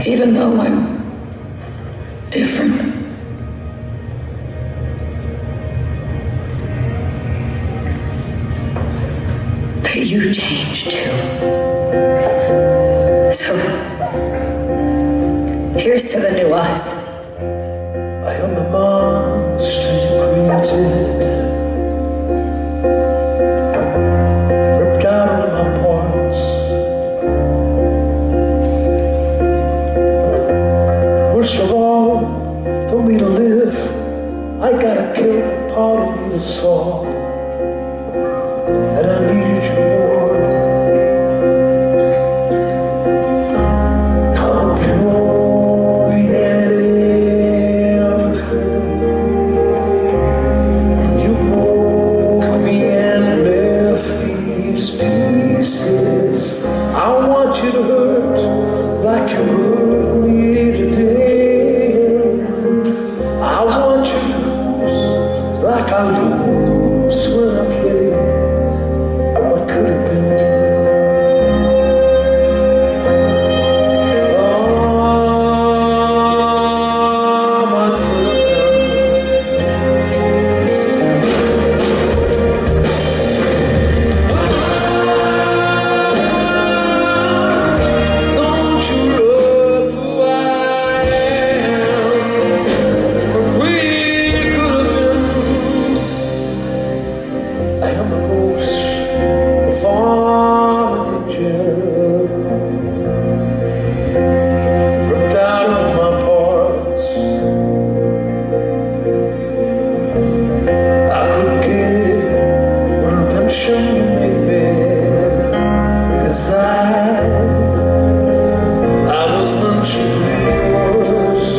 Even though I'm different. But you changed too. So, here's to the new us. I am the monster you created, ripped out all my parts. Worst of all, for me to live, I gotta kill the part of me that saw that I needed you more. I want you to hurt like you hurt me today. I want you to lose like I lose when I play. What could have been? Oh, what could have I am the ghost of fallen angel, ripped out of my parts. I couldn't get what invention you made me, 'cause I was meant to be yours.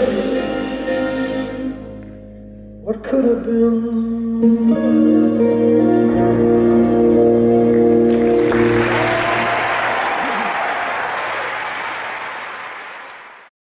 What could have been?